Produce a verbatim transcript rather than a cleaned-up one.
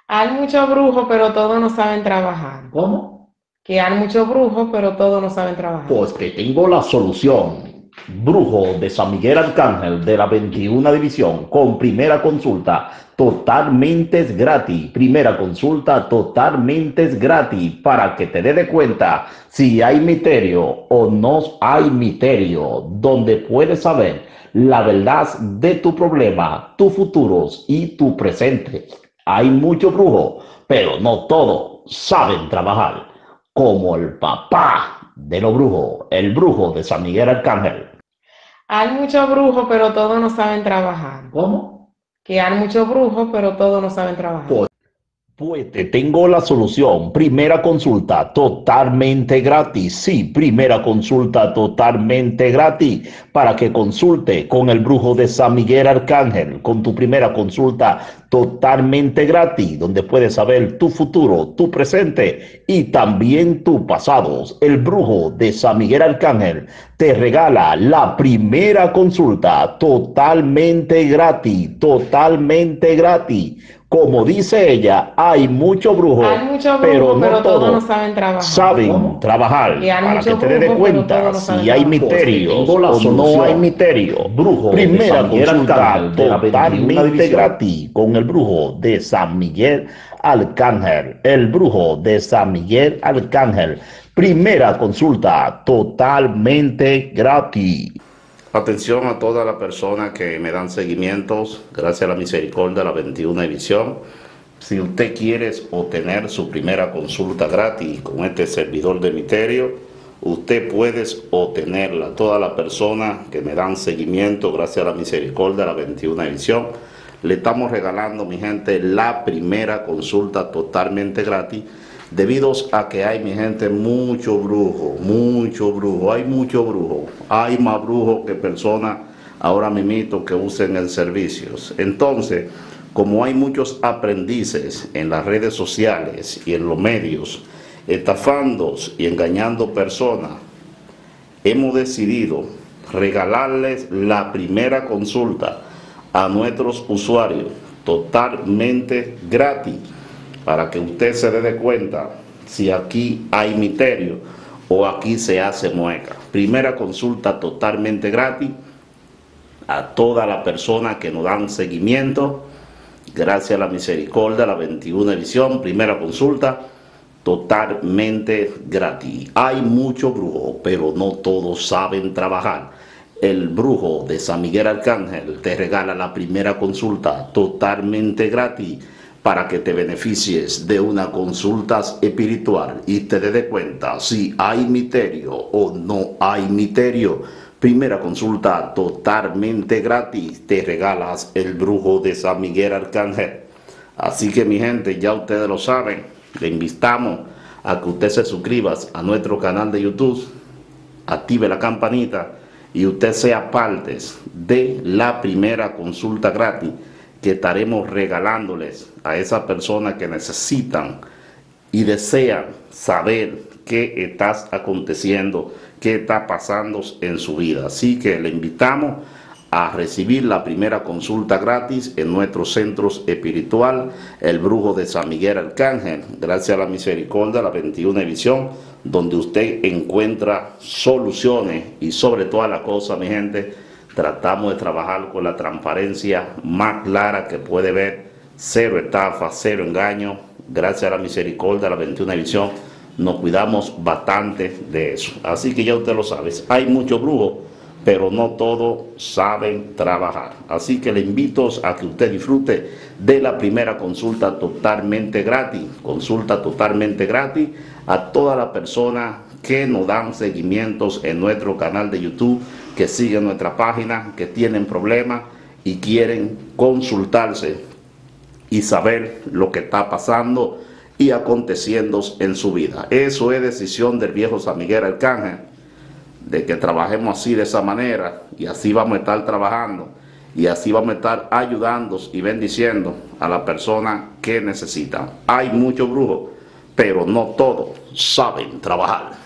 Hay muchos brujos, pero todos no saben trabajar. ¿Cómo? Que hay muchos brujos, pero todos no saben trabajar. Pues te tengo la solución. Brujo de San Miguel Arcángel de la veintiuna División con primera consulta totalmente es gratis. Primera consulta totalmente es gratis para que te des cuenta si hay misterio o no hay misterio, donde puedes saber la verdad de tu problema, tus futuros y tu presente. Hay muchos brujos, pero no todos saben trabajar, como el papá de los brujos, el brujo de San Miguel Arcángel. Hay muchos brujos, pero todos no saben trabajar. ¿Cómo? Que hay muchos brujos, pero todos no saben trabajar. Pues, pues te tengo la solución. Primera consulta totalmente gratis. Sí, primera consulta totalmente gratis para que consulte con el brujo de San Miguel Arcángel. Con tu primera consulta totalmente gratis, donde puedes saber tu futuro, tu presente y también tu pasado. El brujo de San Miguel Arcángel te regala la primera consulta totalmente gratis, totalmente gratis. Como dice ella, hay muchos brujos, Hay muchos pero brujos, no pero todos no todos saben trabajar. saben ¿Cómo? trabajar. Que hay Para que muchos te des brujos, pero cuenta todos no saben si hay trabajar. misterios Tengo la o no hay solución. misterio. Brujo de Primera San Miguel consulta Arcángel de la veintiuna totalmente División. gratis con el brujo de San Miguel Arcángel. El brujo de San Miguel Arcángel. Primera consulta totalmente gratis. Atención a todas las personas que me dan seguimientos, gracias a la misericordia de la veintiuna División. Si usted quiere obtener su primera consulta gratis con este servidor de misterio, usted puede obtenerla. Todas las personas que me dan seguimiento, gracias a la misericordia de la veintiuna División, le estamos regalando, mi gente, la primera consulta totalmente gratis, debido a que hay, mi gente, mucho brujo, mucho brujo, hay mucho brujo, hay más brujo que personas ahora mismo que usen el servicio. Entonces, como hay muchos aprendices en las redes sociales y en los medios, estafando y engañando personas, hemos decidido regalarles la primera consulta a nuestros usuarios totalmente gratis, para que usted se dé cuenta si aquí hay misterio o aquí se hace mueca. Primera consulta totalmente gratis a todas las personas que nos dan seguimiento, gracias a la misericordia, la veintiuna División. Primera consulta totalmente gratis. Hay muchos brujos, pero no todos saben trabajar. El brujo de San Miguel Arcángel te regala la primera consulta totalmente gratis para que te beneficies de una consulta espiritual y te des cuenta si hay misterio o no hay misterio. Primera consulta totalmente gratis, te regalas el brujo de San Miguel Arcángel. Así que, mi gente, ya ustedes lo saben, le invitamos a que usted se suscriba a nuestro canal de YouTube, active la campanita y usted sea parte de la primera consulta gratis que estaremos regalándoles a esas personas que necesitan y desean saber qué está aconteciendo, qué está pasando en su vida. Así que le invitamos a recibir la primera consulta gratis en nuestro centro espiritual, el brujo de San Miguel Arcángel, gracias a la misericordia de la veintiuna División, donde usted encuentra soluciones y sobre todas las cosas, mi gente, tratamos de trabajar con la transparencia más clara que puede ver, cero estafa, cero engaño, gracias a la misericordia de la veintiuna División, nos cuidamos bastante de eso. Así que ya usted lo sabe, hay muchos brujos, pero no todos saben trabajar. Así que le invito a que usted disfrute de la primera consulta totalmente gratis, consulta totalmente gratis a todas las personas que nos dan seguimientos en nuestro canal de YouTube, que siguen nuestra página, que tienen problemas y quieren consultarse y saber lo que está pasando y aconteciendo en su vida. Eso es decisión del viejo San Miguel Arcángel, de que trabajemos así, de esa manera, y así vamos a estar trabajando, y así vamos a estar ayudando y bendiciendo a las personas que necesitan. Hay muchos brujos, pero no todos saben trabajar.